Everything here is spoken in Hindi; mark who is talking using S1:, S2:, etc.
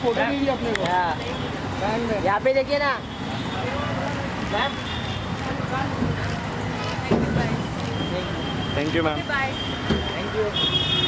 S1: फोटो लीजिए अपने को।
S2: यहाँ पे देखिए ना ma'am.
S3: Thank you ma'am.
S2: Thank you.